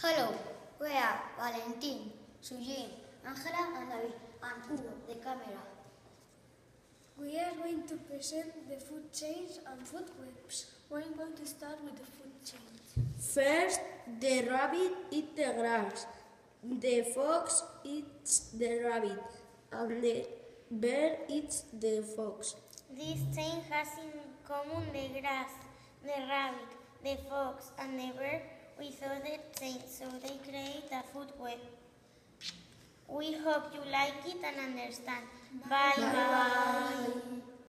Hello, we are Valentin, Sujin, Angela and David, and Hugo, the camera. We are going to present the food chains and food webs. We are going to start with the food chains. First, the rabbit eats the grass, the fox eats the rabbit, and the bear eats the fox. This chain has in common the grass, the rabbit, the fox, and the bear with other chains, so they create a food web. We hope you like it and understand. Bye bye.